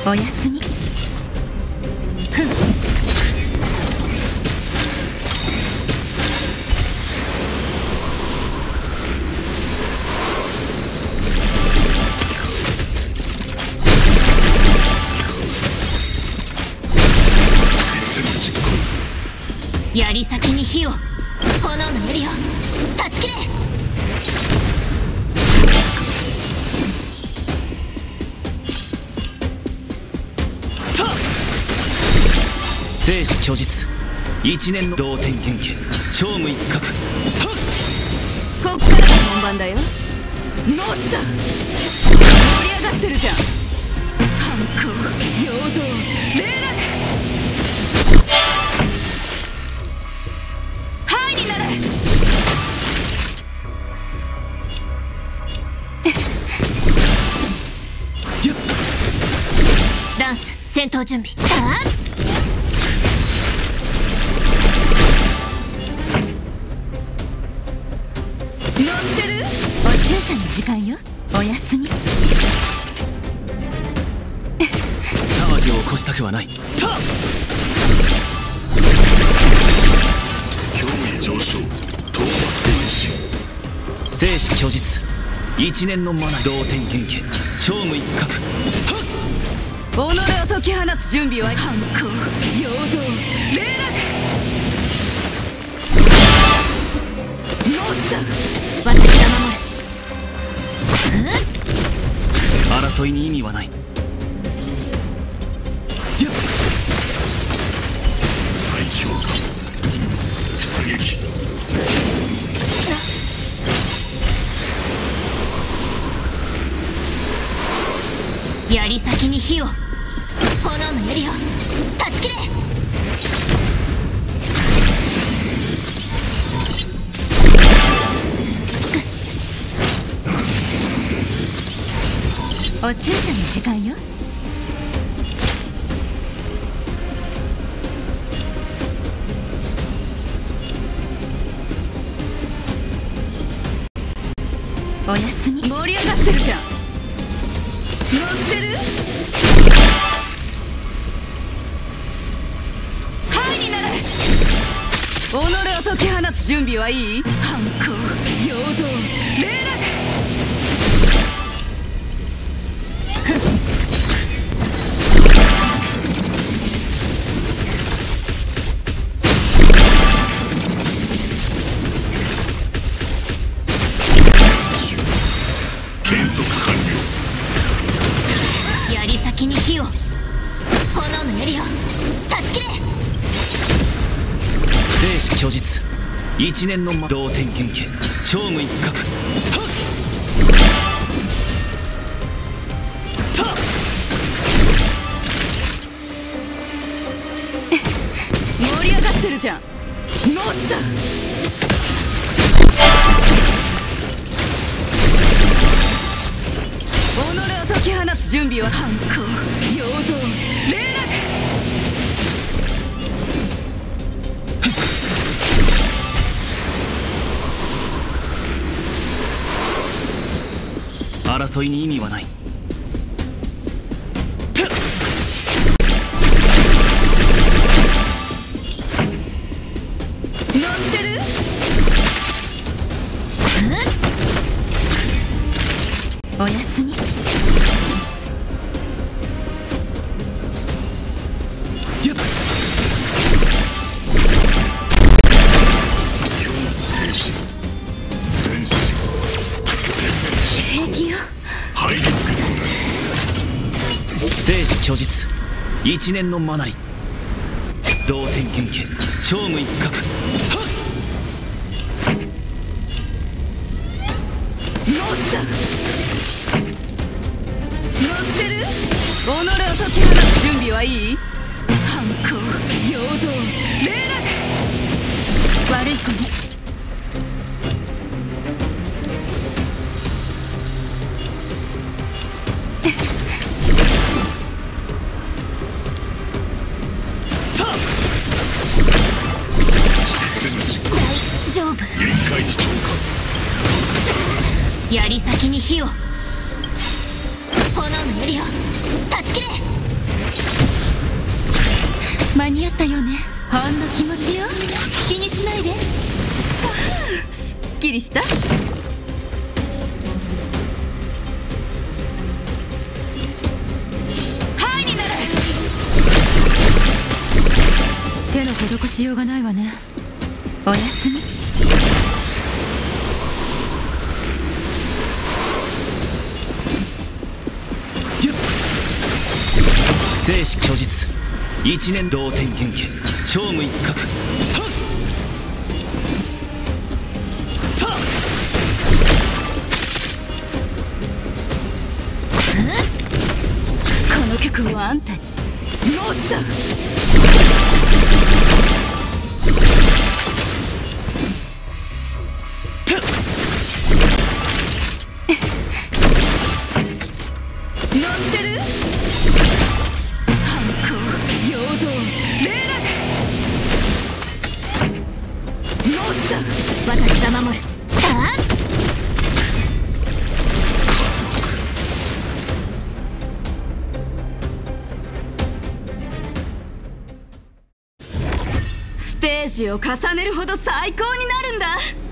おやすみ。ふん。槍先に火を、炎の槍を断ち切れ。 生死虚実、一年の同点元気、超無一角。 こっからが本番だよ。乗った。盛り上がってるじゃん。反抗、陽動、霊落。はいになれ。ダンス戦闘準備。ああ、乗ってる？お注射の時間よ。おやすみ。 騒ぎを起こしたくはない。 脅威上昇、討伐前進。 生死虚実、一年のマナー、同点元気、超無一角。 己を解き放つ準備は反抗、陽動、霊落。乗った。私が守る。 争いに意味はない。 再評価、出撃。 槍先に火を、炎の槍を断ち切れ。お注射の時間よ。おやすみ。盛り上がってるじゃん。乗ってる？はいになれ。己を解き放つ準備はいい？反抗、陽動、霊落。 計測完了。 槍先に火を、炎の槍を断ち切れ。 生死虚実、一年の同点元気、超無一角。 盛り上がってるじゃん。乗った。己を解き放つ準備は反抗、陽動、霊落。 争いに意味はない。 乗ってる？おやすみ。平気よ。 入りつく。 生死虚実、一年のマナリ、同点元気、超無一角。 乗った。乗ってる？己を解き放つ準備はいい？反抗、陽動、霊落。悪い子ね。大丈夫。 限界値超槍先に火を、炎の槍を断ち切れ。 間に合ったよね。ほんの気持ちよ、気にしないで。すっきりした。はいになれ。手の施しようがないわね。おやすみ。 生死虚実、一年同天元家超無一角。 この曲もあんたにもっと。乗ってる？反抗、陽動、霊落。もっと私が守る。さあ、ステージを重ねるほど最高になるんだ。